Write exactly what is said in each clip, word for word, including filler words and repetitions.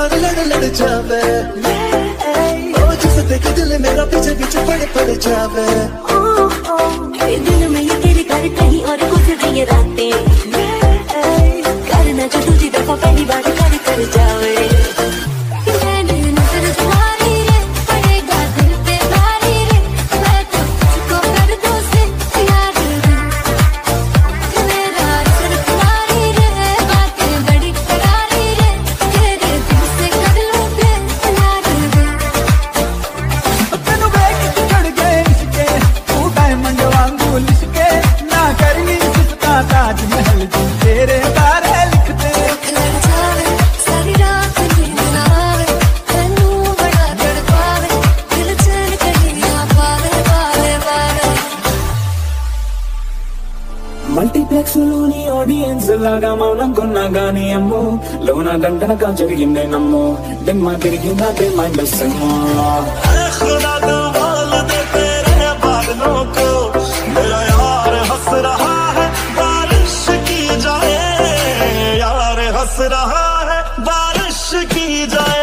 प्यार लड़ लड़ जावे, ओ जिसे देख दिल मेरा पीछे पीछे पड़ पड़ जावे। दिल में ये तेरे घर कहीं और गुजर ये रातें, करना जो दूसरी दफा पहली बार कर कर जावे। మల్టీప్లెక్స్ లోని ఆడియన్స్ లాగా మౌనం కొన్నా గానీ అమ్మో లోన దండనగా జరిగిందే నమ్మో దిమ్మ తిరిగిందే మైండ్ సెమ్మో खुदा कमाल दे तेरे बादलों को मेरा यार हंस रहा है बारिश की जाए, यार हंस रहा है बारिश की जाए।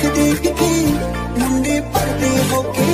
देख के मुंडे पड़ते होके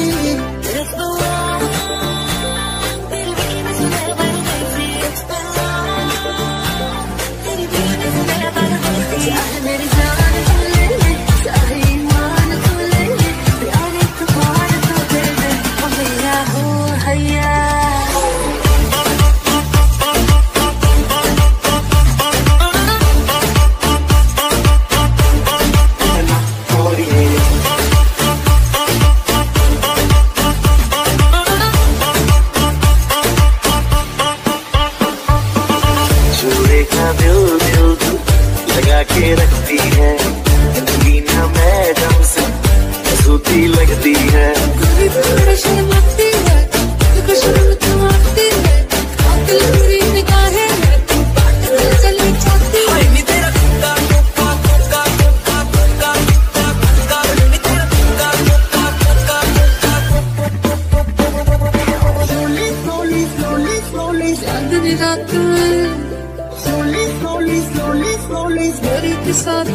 लगा के रखती है मीना मैडम से सूती लगती है लगती है कुछ तो आती है आंखें पूरी निगाहें है तू बात चलनी चाहती है नहीं तेरा कुत्ता कुत्ता कुत्ता कुत्ता कुत्ता कुत्ता नहीं तेरा कुत्ता कुत्ता कुत्ता कुत्ता slowly slowly slowly slowly चांदनी रात slowly slowly slowly slowly मेरे के साथ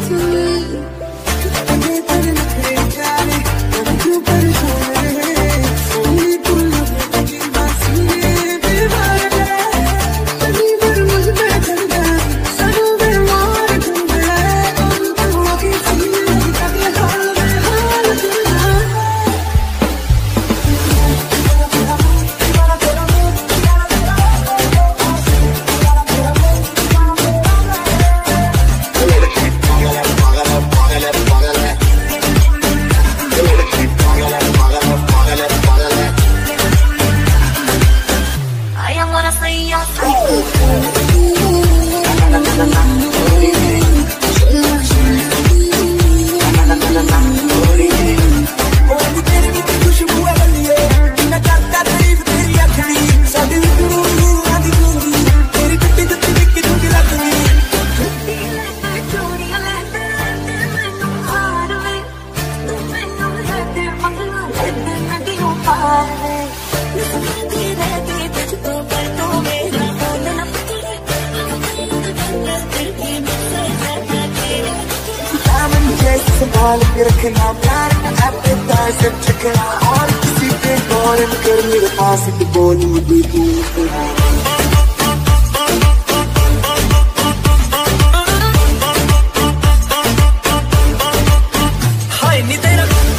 संभाल के रखना प्यार एपेटाइजर चखना और किसी पे गौर कर मेरे पास तो बोल मुझे तू हाय नी तेरा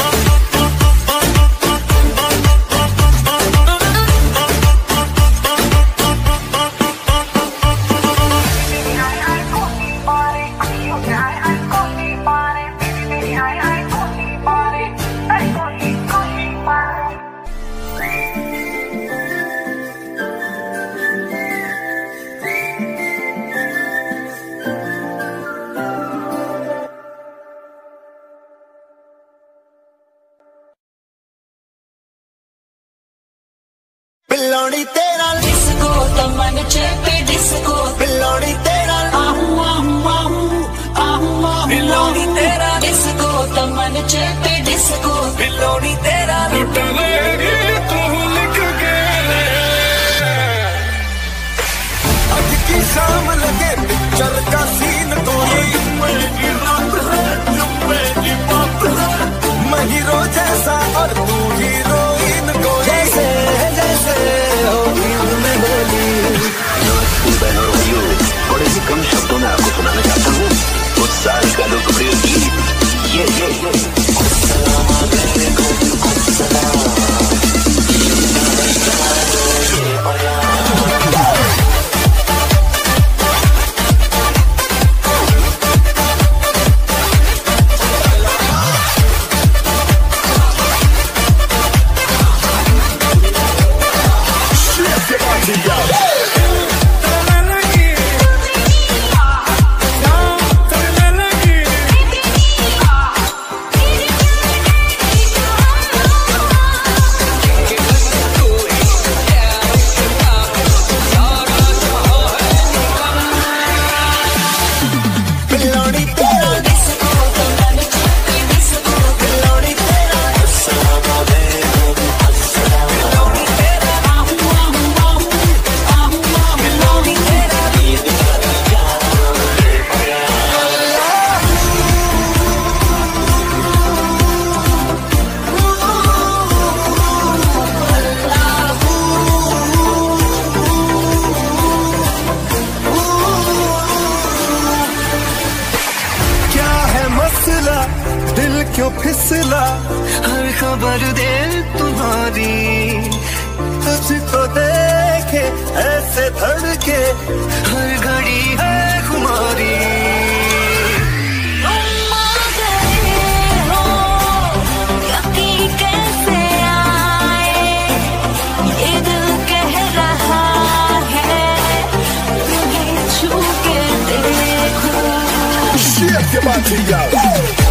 बिल्लोड़ी तेरा डिस्को तमन चेपे डिस्को बिल्लोड़ी तेरा आहू आहू आहू आहू बिल्लोड़ी तेरा डिस्को तमन चेपे डिस्को बिल्लोड़ी तेरा लुट लेगी तू लिख के आज की शाम लगे पिक्चर का सीन तो ये मेरी रात है मेरी बात है मैं हीरो जैसा और तू हीरोइन को जैसे थोड़े से कम शब्दों में आपको सुनाना चाहता हूँ उस साल का लोकप्रिय गीत ये ये ये खबर दे तुम्हारी, तुझको देखे ऐसे धड़के हर घड़ी है खुमारी। Shake your body, yo.